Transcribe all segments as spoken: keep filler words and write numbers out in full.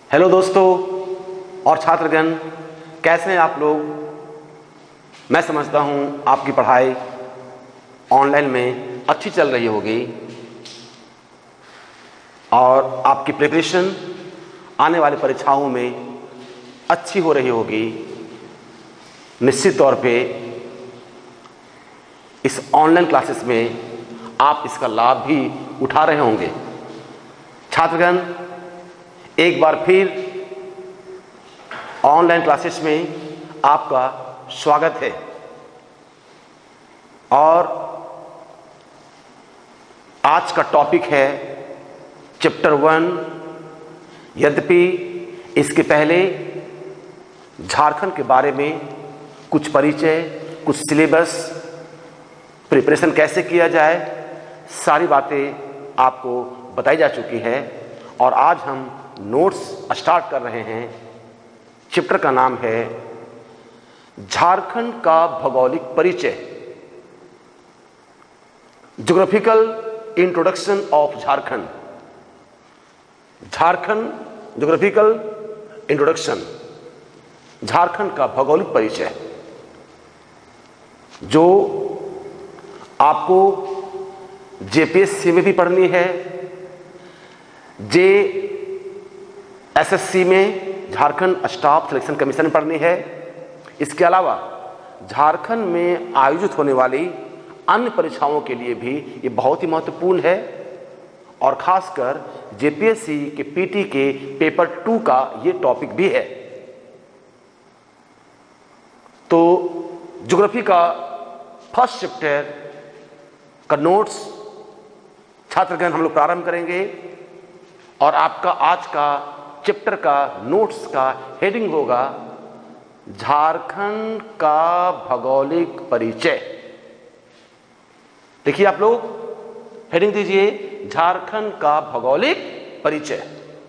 Hello दोस्तों और छात्रगण, कैसे हैं आप लोग। मैं समझता हूं आपकी पढ़ाई ऑनलाइन में अच्छी चल रही होगी और आपकी प्रिपरेशन आने वाली परीक्षाओं में अच्छी हो रही होगी। निश्चित तौर पे इस ऑनलाइन क्लासेस में आप इसका लाभ भी उठा रहे होंगे। छात्रगण, एक बार फिर ऑनलाइन क्लासेस में आपका स्वागत है और आज का टॉपिक है चैप्टर वन। यद्यपि इसके पहले झारखंड के बारे में कुछ परिचय, कुछ सिलेबस, प्रिपरेशन कैसे किया जाए, सारी बातें आपको बताई जा चुकी है और आज हम नोट्स स्टार्ट कर रहे हैं। चैप्टर का नाम है झारखंड का भौगोलिक परिचय, geographical introduction of Jharkhand. Jharkhand geographical introduction, Jharkhand का भौगोलिक परिचय, जो आपको जेपीएससी में भी पढ़नी है, जे एसएससी में झारखंड स्टाफ सिलेक्शन कमीशन में पढ़नी है। इसके अलावा झारखंड में आयोजित होने वाली अन्य परीक्षाओं के लिए भी ये बहुत ही महत्वपूर्ण है और खासकर जेपीएससी के पीटी के पेपर टू का ये टॉपिक भी है। तो ज्योग्राफी का फर्स्ट चैप्टर का नोट्स छात्रगण हम लोग प्रारंभ करेंगे और आपका आज का चैप्टर का नोट्स का हेडिंग होगा झारखंड का भौगोलिक परिचय। देखिए आप लोग, हेडिंग दीजिए झारखंड का भौगोलिक परिचय।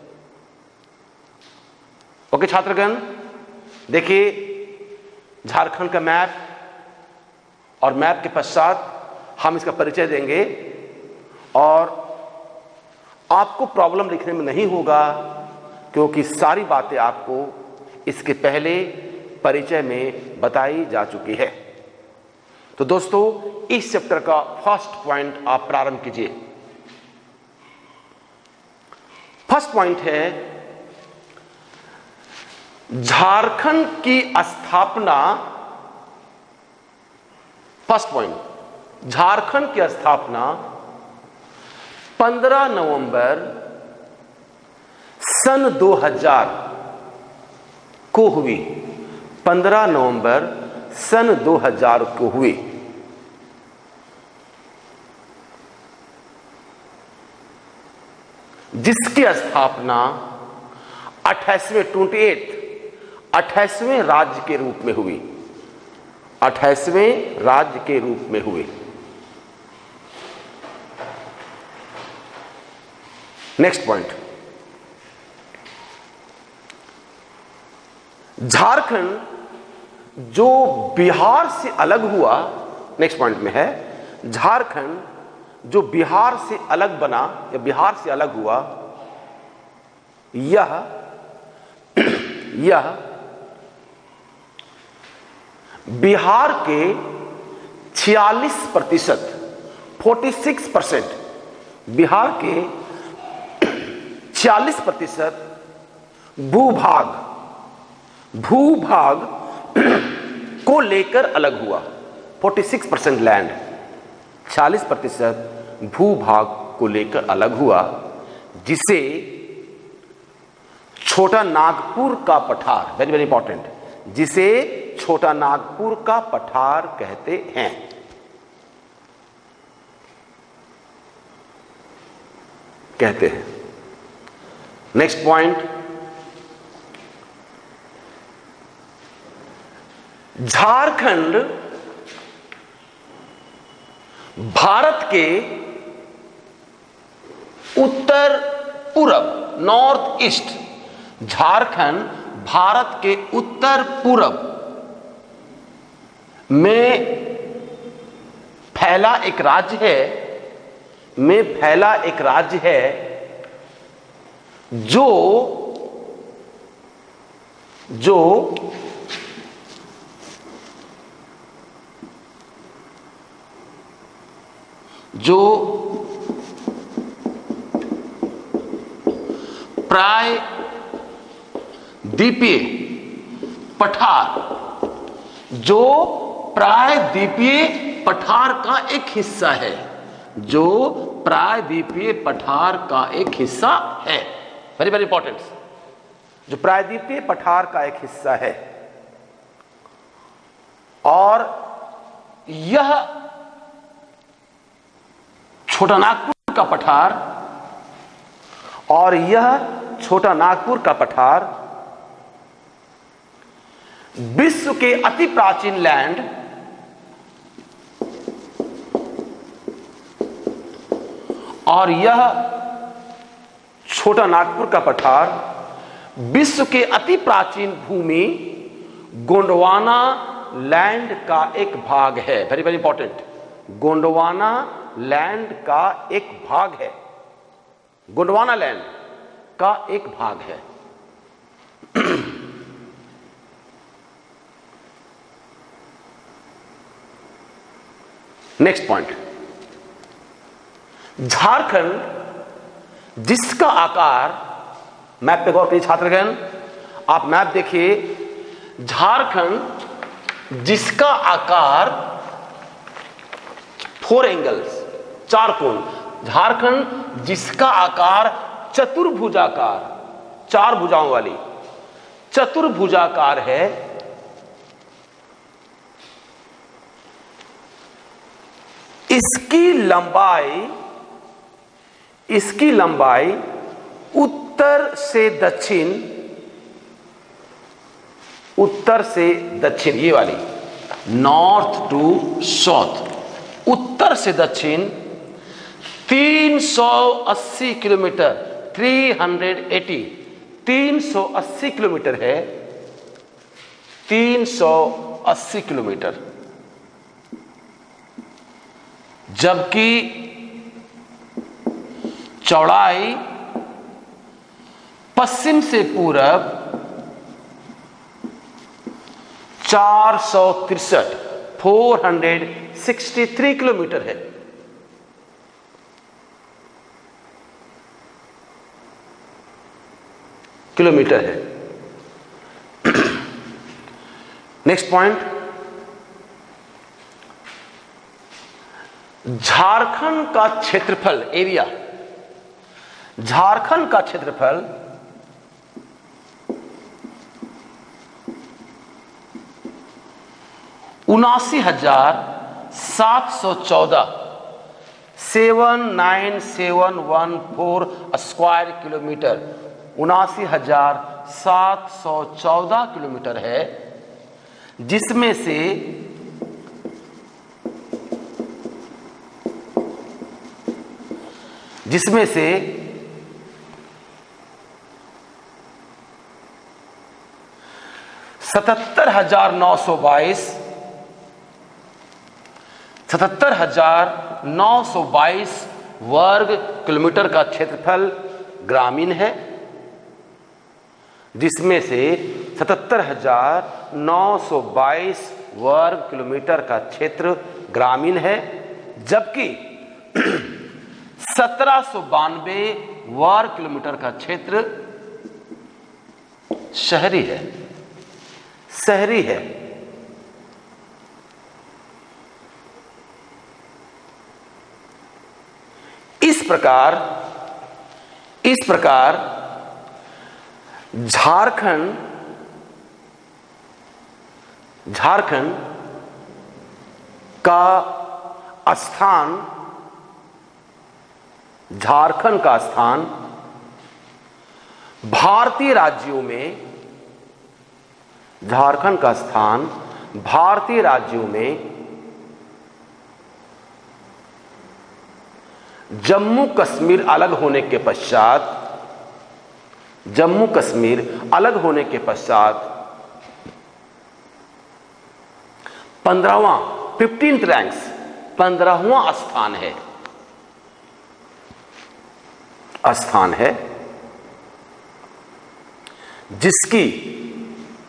ओके छात्रगण, देखिए झारखंड का मैप और मैप के पश्चात हम इसका परिचय देंगे और आपको प्रॉब्लम लिखने में नहीं होगा क्योंकि सारी बातें आपको इसके पहले परिचय में बताई जा चुकी है। तो दोस्तों, इस चैप्टर का फर्स्ट पॉइंट आप प्रारंभ कीजिए। फर्स्ट पॉइंट है झारखंड की स्थापना। फर्स्ट पॉइंट, झारखंड की स्थापना पंद्रह नवंबर सन दो हज़ार को हुई। पंद्रह नवंबर सन दो हज़ार को हुई। जिसकी स्थापना अट्ठाईसवें ट्वेंटी एट अट्ठाईसवें राज्य के रूप में हुई। अट्ठाईसवें राज्य के रूप में हुई। नेक्स्ट पॉइंट, झारखंड जो बिहार से अलग हुआ, नेक्स्ट पॉइंट में है झारखंड जो बिहार से अलग बना या बिहार से अलग हुआ, यह यह बिहार के छियालीस प्रतिशत फोर्टी सिक्स परसेंट बिहार के छियालीस प्रतिशत भूभाग भूभाग को लेकर अलग हुआ। छियालीस परसेंट लैंड, छियालीस प्रतिशत भूभाग को लेकर अलग हुआ, जिसे छोटा नागपुर का पठार, वेरी वेरी इंपॉर्टेंट, जिसे छोटा नागपुर का पठार कहते हैं। कहते हैं नेक्स्ट पॉइंट, झारखंड भारत के उत्तर पूरब, नॉर्थ ईस्ट, झारखंड भारत के उत्तर पूरब में फैला एक राज्य है में फैला एक राज्य है जो जो जो प्रायद्वीपीय पठार जो प्रायद्वीपीय पठार का एक हिस्सा है, जो प्रायद्वीपीय पठार का एक हिस्सा है, वेरी वेरी इंपॉर्टेंट, जो प्रायद्वीपीय पठार का एक हिस्सा है। और यह छोटा नागपुर का पठार और यह छोटा नागपुर का पठार विश्व के अति प्राचीन लैंड और यह छोटा नागपुर का पठार विश्व के अति प्राचीन भूमि गोंडवाना लैंड का एक भाग है, very very important, Gondwana land का एक भाग है, गोंडवाना लैंड का एक भाग है। नेक्स्ट पॉइंट, झारखंड जिसका आकार, मैप पे गौर कीजिए छात्रगण, आप मैप देखिए, झारखंड जिसका आकार फोर एंगल्स, चार कोण, झारखंड जिसका आकार चतुर्भुजाकार, चार भुजाओं वाली चतुर्भुजाकार है, इसकी लंबाई इसकी लंबाई उत्तर से दक्षिण, उत्तर से दक्षिण, ये वाली नॉर्थ टू साउथ, उत्तर से दक्षिण तीन सौ अस्सी किलोमीटर, तीन सौ अस्सी, तीन सौ अस्सी किलोमीटर है, तीन सौ अस्सी किलोमीटर, जबकि चौड़ाई पश्चिम से पूरब चार सौ तिरसठ, four hundred sixty three kilometre है। किलोमीटर है। नेक्स्ट पॉइंट, झारखंड का क्षेत्रफल, एरिया, झारखंड का क्षेत्रफल उनासी हजार सात सौ चौदह, seven nine seven one four square kilometre, उनासी हजार सात सौ चौदह किलोमीटर है, जिसमें से जिसमें से सतहत्तर हजार नौ सौ बाईस सतहत्तर हजार नौ सौ बाईस वर्ग किलोमीटर का क्षेत्रफल ग्रामीण है, जिसमें से सतहत्तर हजार नौ सौ बाईस वर्ग किलोमीटर का क्षेत्र ग्रामीण है, जबकि सत्रह सौ बानवे वर्ग किलोमीटर का क्षेत्र शहरी है, शहरी है। इस प्रकार इस प्रकार झारखंड झारखंड का स्थान झारखंड का स्थान भारतीय राज्यों में झारखंड का स्थान भारतीय राज्यों में जम्मू कश्मीर अलग होने के पश्चात जम्मू कश्मीर अलग होने के पश्चात पंद्रहवां फिफ्टींथ रैंक्स पंद्रहवां स्थान है स्थान है जिसकी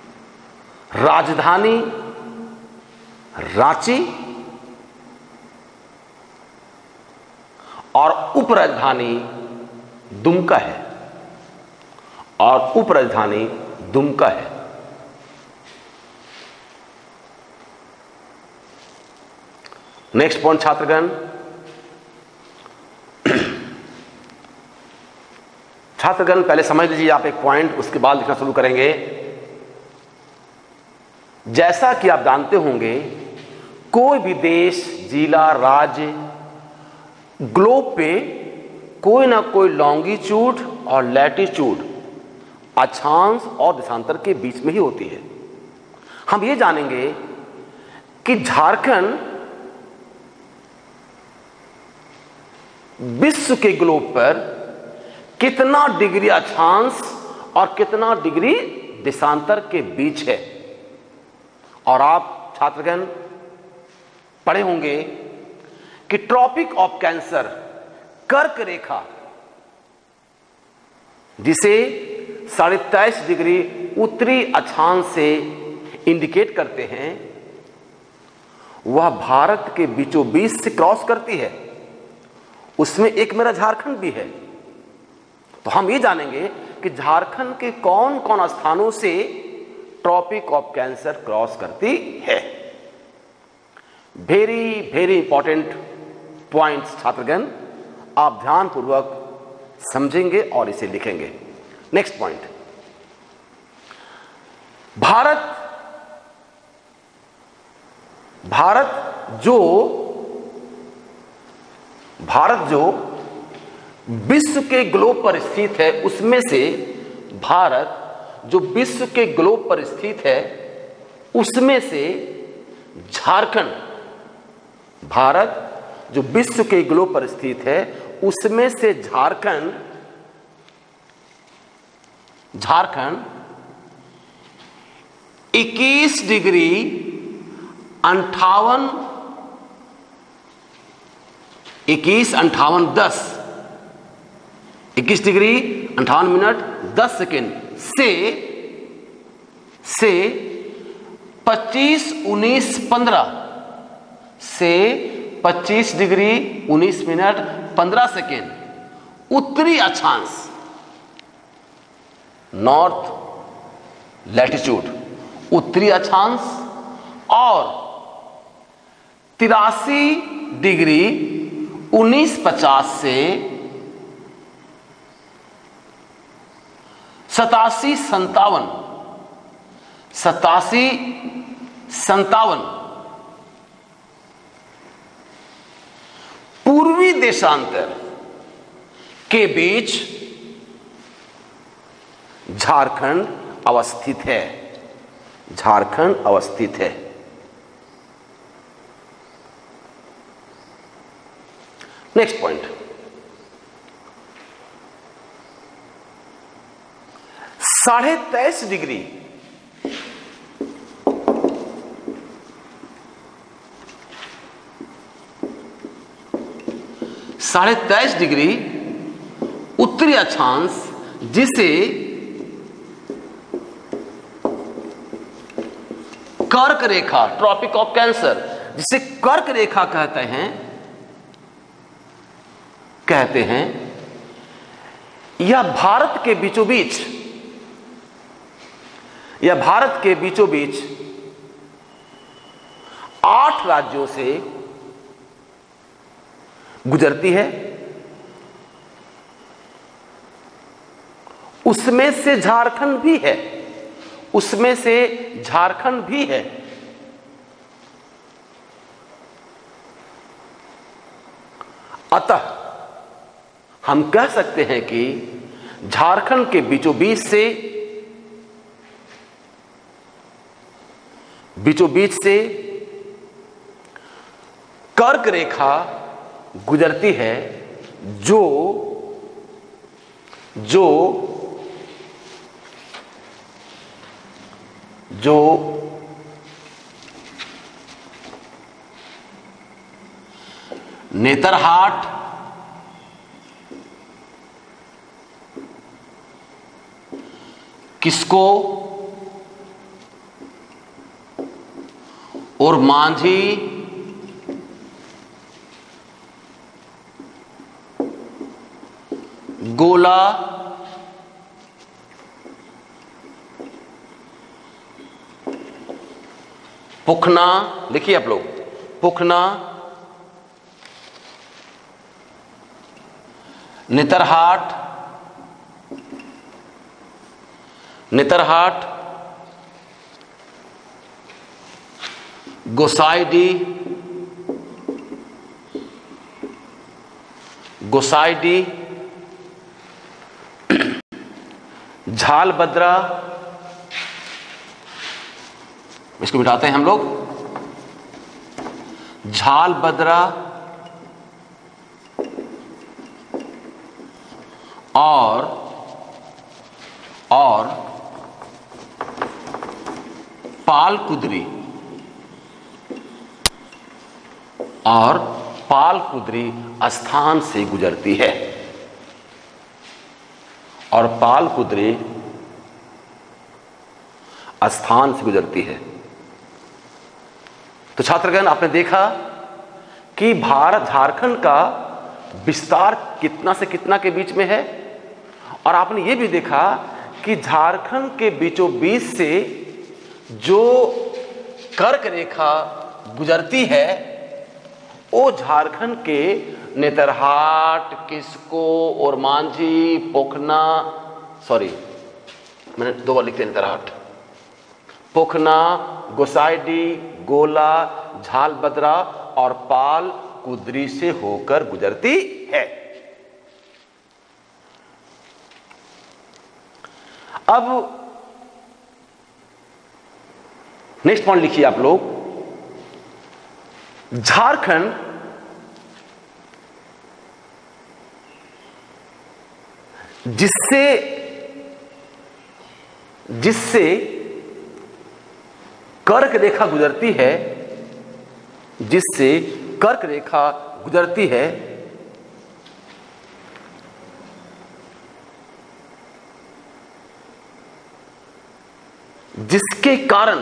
राजधानी रांची और उपराजधानी दुमका है और उपराजधानी दुमका है। नेक्स्ट पॉइंट छात्रगण, छात्रगण पहले समझ लीजिए आप एक पॉइंट, उसके बाद लिखना शुरू करेंगे। जैसा कि आप जानते होंगे, कोई भी देश, जिला, राज्य ग्लोब पे कोई ना कोई लॉन्गिट्यूड और लैटिट्यूड, अक्षांश और देशांतर के बीच में ही होती है। हम ये जानेंगे कि झारखंड विश्व के ग्लोब पर कितना डिग्री अक्षांश और कितना डिग्री देशांतर के बीच है। और आप छात्रगण पढ़े होंगे कि ट्रॉपिक ऑफ कैंसर, कर्क रेखा, जिसे साढ़े तेईस डिग्री उत्तरी अक्षांश से इंडिकेट करते हैं, वह भारत के बीचों बीच से क्रॉस करती है। उसमें एक मेरा झारखंड भी है। तो हम ये जानेंगे कि झारखंड के कौन कौन स्थानों से ट्रॉपिक ऑफ कैंसर क्रॉस करती है। वेरी वेरी इंपॉर्टेंट पॉइंट्स छात्रगण, आप ध्यानपूर्वक समझेंगे और इसे लिखेंगे। नेक्स्ट पॉइंट, भारत भारत जो भारत जो विश्व के ग्लोब पर स्थित है, उसमें से भारत जो विश्व के ग्लोब पर स्थित है, उसमें से झारखंड, भारत जो विश्व के ग्लोब पर स्थित है, उसमें से झारखंड झारखंड इक्कीस डिग्री अंठावन इक्कीस अंठावन दस इक्कीस डिग्री अंठावन मिनट दस सेकेंड से से पच्चीस उन्नीस पंद्रह से पच्चीस डिग्री उन्नीस मिनट पंद्रह सेकेंड उत्तरी अक्षांश, नॉर्थ लैटिट्यूड, उत्तरी अक्षांश, और तिरासी डिग्री उन्नीस पचास से सतासी संतावन सतासी संतावन पूर्वी देशांतर के बीच झारखंड अवस्थित है। झारखंड अवस्थित है। नेक्स्ट पॉइंट, साढ़े तेईस डिग्री साढ़े तेईस डिग्री उत्तरी अक्षांश, जिसे कर्क रेखा, ट्रॉपिक ऑफ कैंसर, जिसे कर्क रेखा कहते हैं कहते हैं यह भारत के बीचों बीच यह भारत के बीचों बीच आठ राज्यों से गुजरती है। उसमें से झारखंड भी है उसमें से झारखंड भी है। अतः हम कह सकते हैं कि झारखंड के बीचों बीच से बीचों बीच से कर्क रेखा गुजरती है, जो जो जो नेतरहाट, किस्को, और मांझी गोला पुखना, लिखिए आप लोग, पुखना, नितरहाट, नितरहाट, गोसाईडी, गोसाईडी, झालबद्रा, इसको मिटाते हैं हम लोग, झालबद्रा और और पालकुदरी, और पालकुदरी स्थान से गुजरती है, और पालकुदरी स्थान से गुजरती है। तो छात्रगण, आपने देखा कि भारत झारखंड का विस्तार कितना से कितना के बीच में है, और आपने ये भी देखा कि झारखंड के बीचों बीच से जो कर्क रेखा गुजरती है वो झारखंड के नेतरहाट, किस्को और मांझी, पोखना, सॉरी मैंने दो बार लिख दिया, नेतरहाट, पोखना, गोसाईडी, गोला, झालबद्रा और पालकुदरी से होकर गुजरती है। अब नेक्स्ट पॉइंट लिखिए आप लोग, झारखंड जिससे जिससे कर्क रेखा गुजरती है, जिससे कर्क रेखा गुजरती है, जिसके कारण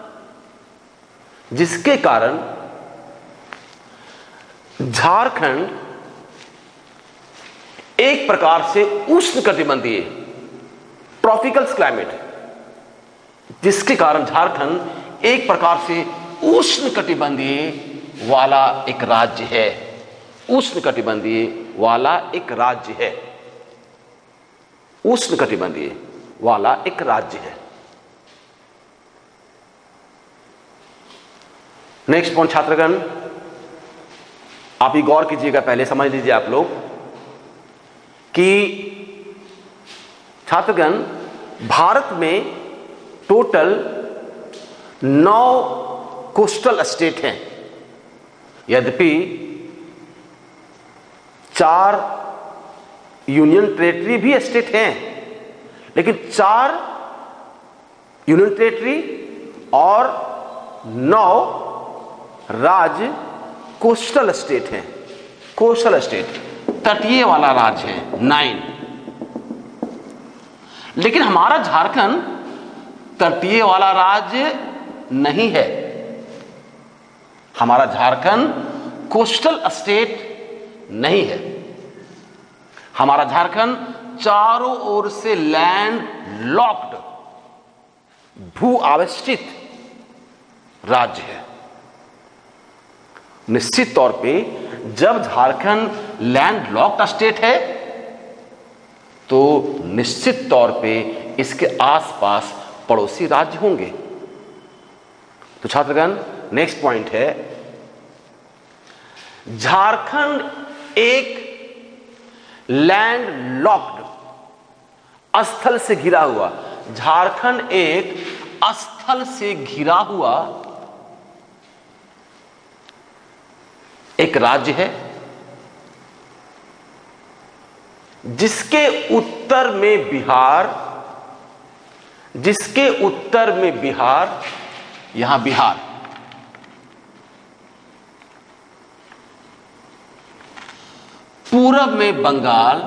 जिसके कारण झारखंड एक प्रकार से उष्णकटिबंधीय ट्रॉपिकल क्लाइमेट, जिसके कारण झारखंड एक प्रकार से उष्णकटिबंधीय वाला एक राज्य है, उष्णकटिबंधीय वाला एक राज्य है, उष्णकटिबंधीय वाला एक राज्य है। नेक्स्ट पॉइंट छात्रगण, आप ही गौर कीजिएगा, पहले समझ लीजिए आप लोग कि छात्रगण भारत में टोटल नौ कोस्टल स्टेट हैं, यद्यपि चार यूनियन टेरिटरी भी स्टेट हैं, लेकिन चार यूनियन टेरिटरी और नौ राज्य कोस्टल स्टेट हैं, कोस्टल स्टेट तटीय वाला राज्य है, नाइन। लेकिन हमारा झारखंड तटीय वाला राज्य नहीं है, हमारा झारखंड कोस्टल स्टेट नहीं है, हमारा झारखंड चारों ओर से लैंड लॉक्ड भू आवेष्टित राज्य है। निश्चित तौर पे जब झारखंड लैंड लॉक्ड स्टेट है तो निश्चित तौर पे इसके आसपास पड़ोसी राज्य होंगे। तो छात्रगण, नेक्स्ट पॉइंट है, झारखंड एक लैंड लॉक्ड स्थल से घिरा हुआ, झारखंड एक स्थल से घिरा हुआ एक राज्य है, जिसके उत्तर में बिहार, जिसके उत्तर में बिहार, यहां बिहार, पूरब में बंगाल,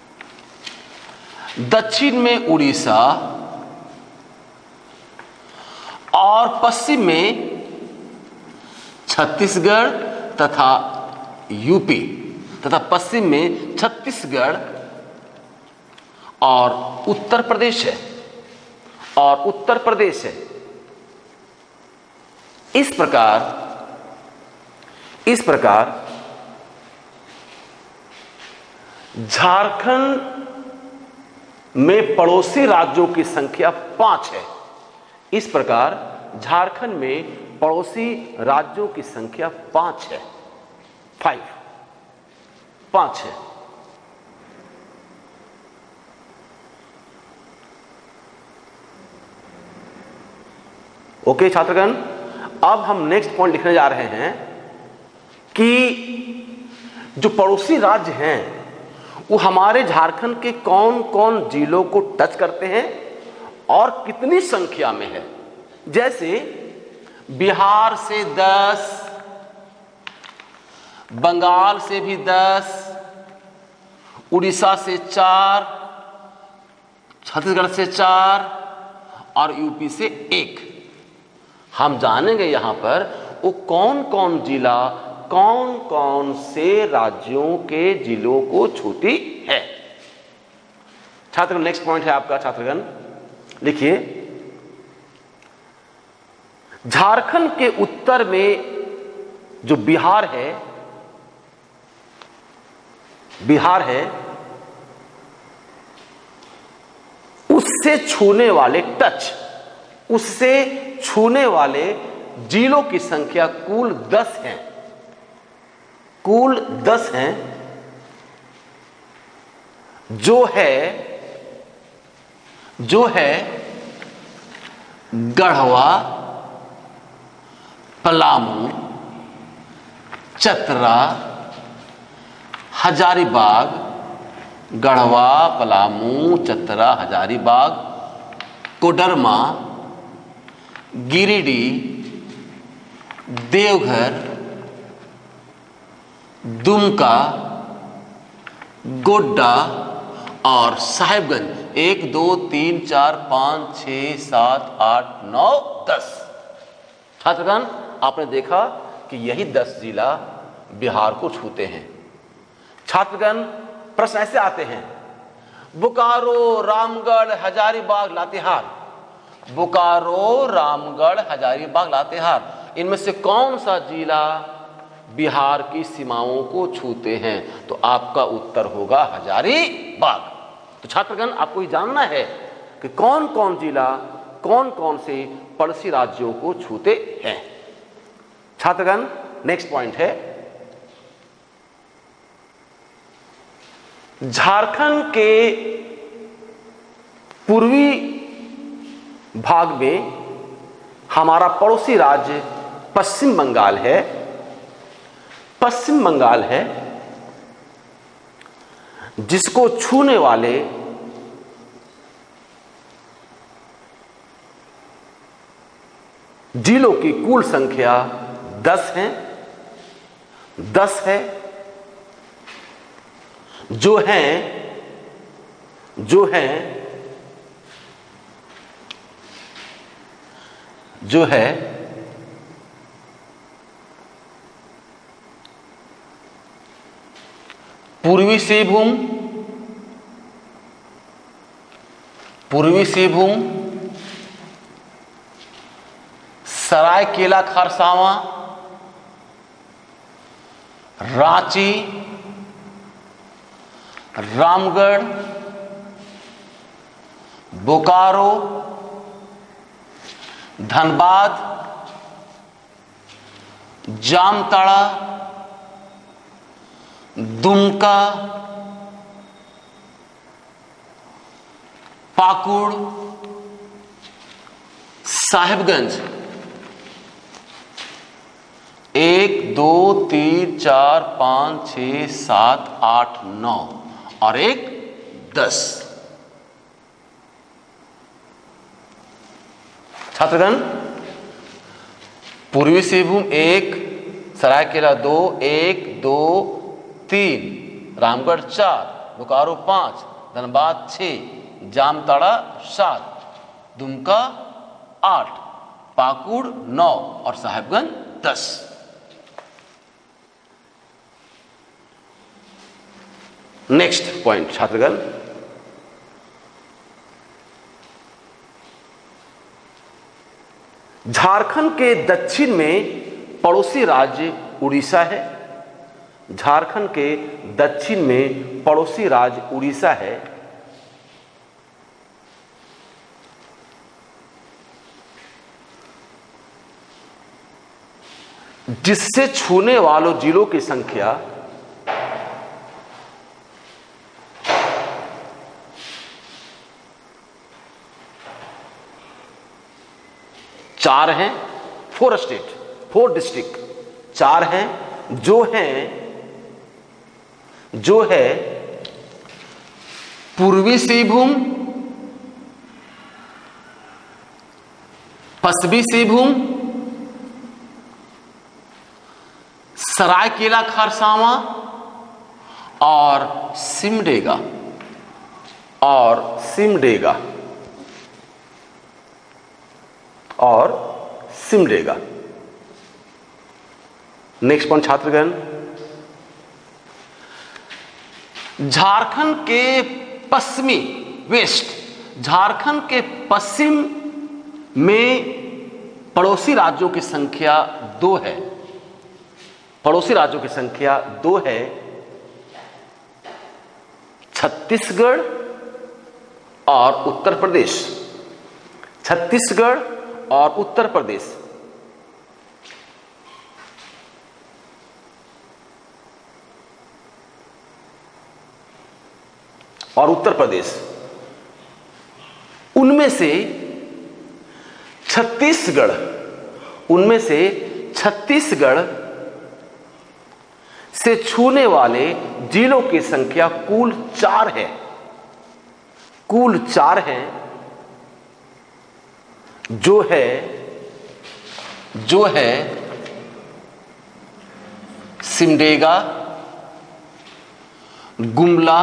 दक्षिण में उड़ीसा और पश्चिम में छत्तीसगढ़ तथा यूपी तथा पश्चिम में छत्तीसगढ़ और उत्तर प्रदेश है और उत्तर प्रदेश है। इस प्रकार इस प्रकार झारखंड में पड़ोसी राज्यों की संख्या पांच है। इस प्रकार झारखंड में पड़ोसी राज्यों की संख्या पांच है। फाइव पांच है। ओके छात्रगण, अब हम नेक्स्ट पॉइंट लिखने जा रहे हैं कि जो पड़ोसी राज्य हैं वो हमारे झारखंड के कौन कौन जिलों को टच करते हैं और कितनी संख्या में है। जैसे बिहार से दस, बंगाल से भी दस, उड़ीसा से चार, छत्तीसगढ़ से चार और यूपी से एक। हम जानेंगे यहां पर वो कौन कौन जिला कौन कौन से राज्यों के जिलों को छूती है। छात्र नेक्स्ट पॉइंट है आपका छात्रगण, लिखिए झारखंड के उत्तर में जो बिहार है बिहार है उससे छूने वाले टच उससे छूने वाले जिलों की संख्या कुल दस है। कुल दस हैं, जो है जो है गढ़वा, पलामू, चतरा, हजारीबाग, गढ़वा, पलामू, चतरा, हजारीबाग, कोडरमा, गिरिडीह, देवघर, दुमका, गोड्डा और साहेबगंज। एक दो तीन चार पांच छह सात आठ नौ दस। छात्रगण आपने देखा कि यही दस जिला बिहार को छूते हैं। छात्रगण प्रश्न ऐसे आते हैं, बोकारो, रामगढ़, हजारीबाग, लातेहार, बोकारो, रामगढ़, हजारीबाग, लातेहार, इनमें से कौन सा जिला बिहार की सीमाओं को छूते हैं? तो आपका उत्तर होगा हजारीबाग। तो छात्रगण आपको ये जानना है कि कौन कौन जिला कौन कौन से पड़ोसी राज्यों को छूते हैं। छात्रगण नेक्स्ट पॉइंट है, झारखंड के पूर्वी भाग में हमारा पड़ोसी राज्य पश्चिम बंगाल है। पश्चिम बंगाल है जिसको छूने वाले जिलों की कुल संख्या दस है। दस है, जो हैं जो हैं जो है पूर्वी सिंहभूम, पूर्वी सिंहभूम, सरायकेला खरसावां, रांची, रामगढ़, बोकारो, धनबाद, जामताड़ा, दुमका, पाकुड़, साहिबगंज। एक दो तीन चार पांच छह सात आठ नौ और एक दस। छात्रगण पूर्वी सिंहभूम एक, सरायकेला दो, एक दो तीन, रामगढ़ चार, बोकारो पांच, धनबाद छह, जामताड़ा सात, दुमका आठ, पाकुड़ नौ और साहेबगंज दस। नेक्स्ट पॉइंट छात्रगण, झारखंड के दक्षिण में पड़ोसी राज्य उड़ीसा है। झारखंड के दक्षिण में पड़ोसी राज्य उड़ीसा है। जिससे छूने वालों जिलों की संख्या चार हैं। फोर स्टेट, फोर डिस्ट्रिक्ट चार हैं, जो हैं जो है पूर्वी सिंहभूम, पश्चिमी सिंहभूम, सरायकेला खरसावां और सिमडेगा और सिमडेगा और सिमडेगा। नेक्स्ट पॉइंट छात्रगण, झारखंड के पश्चिमी वेस्ट, झारखंड के पश्चिम में पड़ोसी राज्यों की संख्या दो है। पड़ोसी राज्यों की संख्या दो है, छत्तीसगढ़ और उत्तर प्रदेश। छत्तीसगढ़ और उत्तर प्रदेश। और उत्तर प्रदेश उनमें से छत्तीसगढ़ उनमें से छत्तीसगढ़ से छूने वाले जिलों की संख्या कुल चार है। कुल चार हैं, जो है जो है सिमडेगा, गुमला,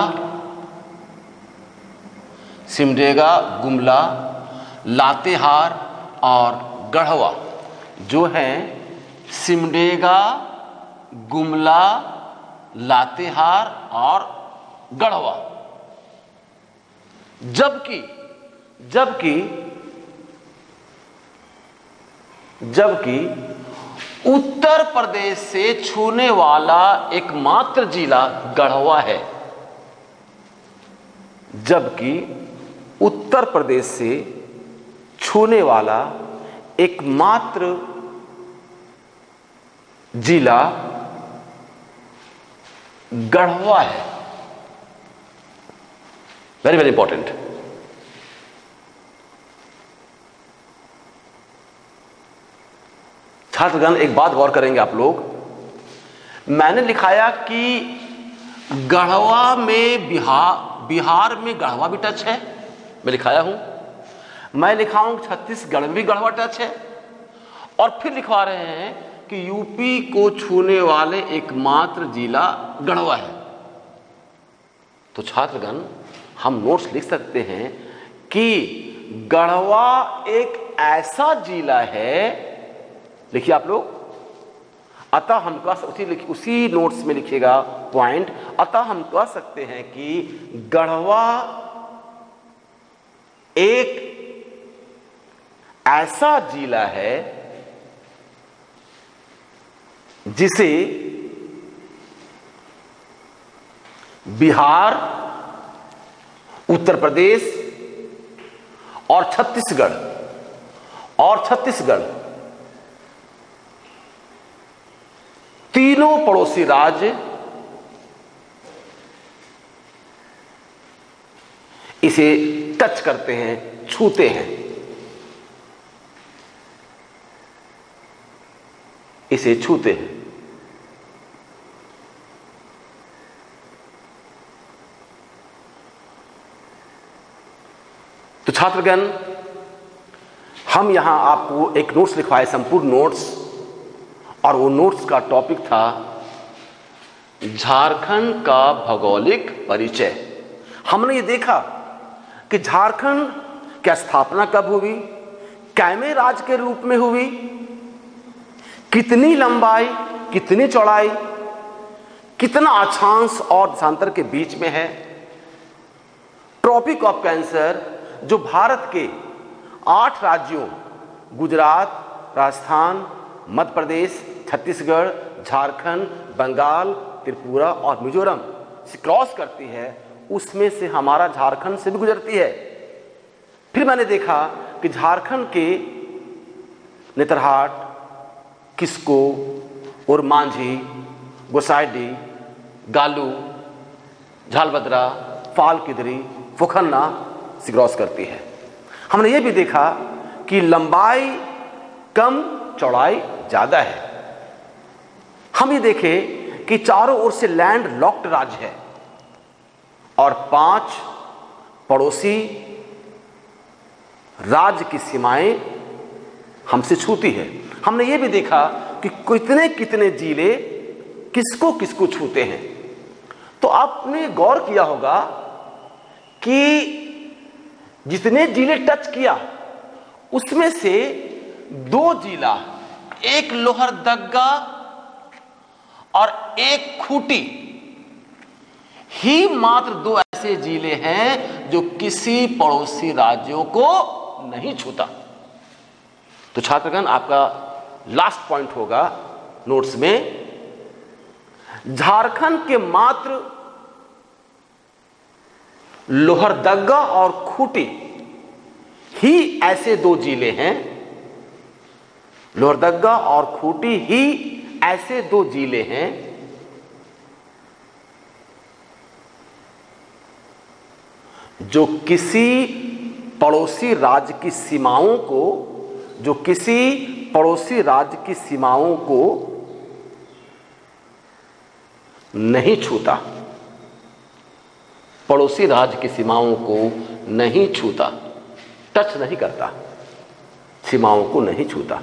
सिमडेगा, गुमला, लातेहार और गढ़वा। जो है सिमडेगा, गुमला, लातेहार और गढ़वा। जबकि जबकि जबकि उत्तर प्रदेश से छूने वाला एकमात्र जिला गढ़वा है। जबकि उत्तर प्रदेश से छूने वाला एकमात्र जिला गढ़वा है। Very very important. छात्रगण एक बात गौर करेंगे आप लोग, मैंने लिखाया कि गढ़वा में बिहार बिहार में गढ़वा भी टच है, मैं लिखाया हूं। मैं लिखा हूं छत्तीसगढ़ में भी गढ़वा टच है, और फिर लिखवा रहे हैं कि यूपी को छूने वाले एकमात्र जिला गढ़वा है। तो छात्रगण हम नोट्स लिख सकते हैं कि गढ़वा एक ऐसा जिला है, लिखिए आप लोग, अतः हम कह उसी उसी नोट्स में लिखिएगा पॉइंट, अतः हम कह सकते हैं कि गढ़वा एक ऐसा जिला है जिसे बिहार, उत्तर प्रदेश और छत्तीसगढ़ और छत्तीसगढ़ तीनों पड़ोसी राज्य इसे टच करते हैं, छूते हैं, इसे छूते हैं। तो छात्रगण हम यहां आपको एक नोट्स लिखवाए, संपूर्ण नोट्स, और वो नोट्स का टॉपिक था झारखंड का भौगोलिक परिचय। हमने ये देखा कि झारखंड की स्थापना कब हुई, कैमे राज्य के रूप में हुई, कितनी लंबाई, कितनी चौड़ाई, कितना अक्षांश और देशांतर के बीच में है। ट्रॉपिक ऑफ कैंसर जो भारत के आठ राज्यों गुजरात, राजस्थान, मध्य प्रदेश, छत्तीसगढ़, झारखंड, बंगाल, त्रिपुरा और मिजोरम से क्रॉस करती है, उसमें से हमारा झारखंड से भी गुजरती है। फिर मैंने देखा कि झारखंड के नेतरहाट, किस्को और मांझी, गोसाईडीह, गालू, झालबद्रा, फालकिदरी, फुखन्ना से क्रॉस करती है। हमने ये भी देखा कि लंबाई कम, चौड़ाई ज्यादा है। हम ये देखें कि चारों ओर से लैंड लॉक्ड राज्य है और पांच पड़ोसी राज्य की सीमाएं हमसे छूती है। हमने ये भी देखा कि कितने कितने जिले किसको किसको छूते हैं। तो आपने गौर किया होगा कि जितने जिले टच किया उसमें से दो जिला, एक लोहरदग्गा और एक खूंटी ही मात्र दो ऐसे जिले हैं जो किसी पड़ोसी राज्यों को नहीं छूता। तो छात्रगण, आपका लास्ट पॉइंट होगा नोट्स में, झारखंड के मात्र लोहरदग्गा और खूंटी ही ऐसे दो जिले हैं, लोहरदग्गा और खूंटी ही ऐसे दो जिले हैं जो किसी पड़ोसी राज्य की सीमाओं को जो किसी पड़ोसी राज्य की सीमाओं को नहीं छूता, पड़ोसी राज्य की सीमाओं को नहीं छूता, टच नहीं करता, सीमाओं को नहीं छूता।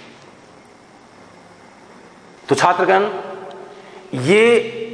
तो छात्रगण, ये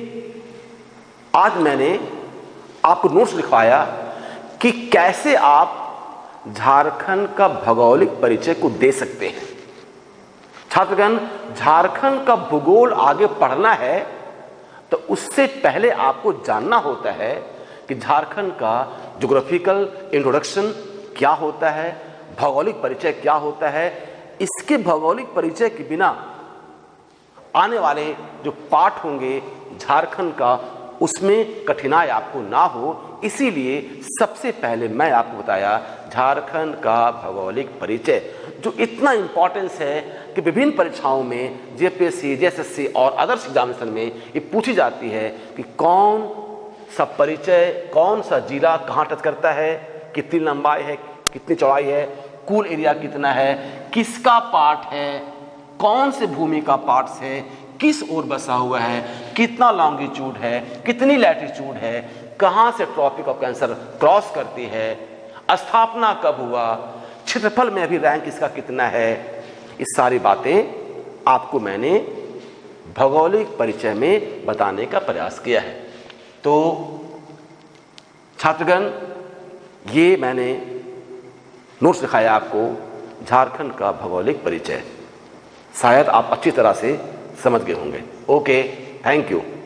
आज मैंने आपको नोट्स लिखवाया कि कैसे आप झारखंड का भौगोलिक परिचय को दे सकते हैं। छात्रगण, झारखंड का भूगोल आगे पढ़ना है तो उससे पहले आपको जानना होता है कि झारखंड का ज्योग्राफिकल इंट्रोडक्शन क्या होता है, भौगोलिक परिचय क्या होता है। इसके भौगोलिक परिचय के बिना आने वाले जो पाठ होंगे झारखंड का, उसमें कठिनाई आपको ना हो, इसीलिए सबसे पहले मैं आपको बताया झारखंड का भौगोलिक परिचय, जो इतना इंपॉर्टेंस है कि विभिन्न परीक्षाओं में जेपीएससी, जेएसएससी और अदर्स एग्जामिनेशन में ये पूछी जाती है कि कौन सा परिचय, कौन सा जिला कहाँ टच करता है, कितनी लंबाई है, कितनी चौड़ाई है, कुल एरिया कितना है, किसका पार्ट है, कौन से भूमि का पार्ट है, किस ओर बसा हुआ है, कितना लॉन्गिट्यूड है, कितनी लैटिट्यूड है, कहाँ से ट्रॉपिक ऑफ कैंसर क्रॉस करती है, स्थापना कब हुआ, क्षेत्रफल में अभी रैंक इसका कितना है। इस सारी बातें आपको मैंने भौगोलिक परिचय में बताने का प्रयास किया है। तो छात्रगण, ये मैंने नोट्स दिखाया आपको झारखंड का भौगोलिक परिचय। शायद आप अच्छी तरह से समझ गए होंगे। Okay, thank you.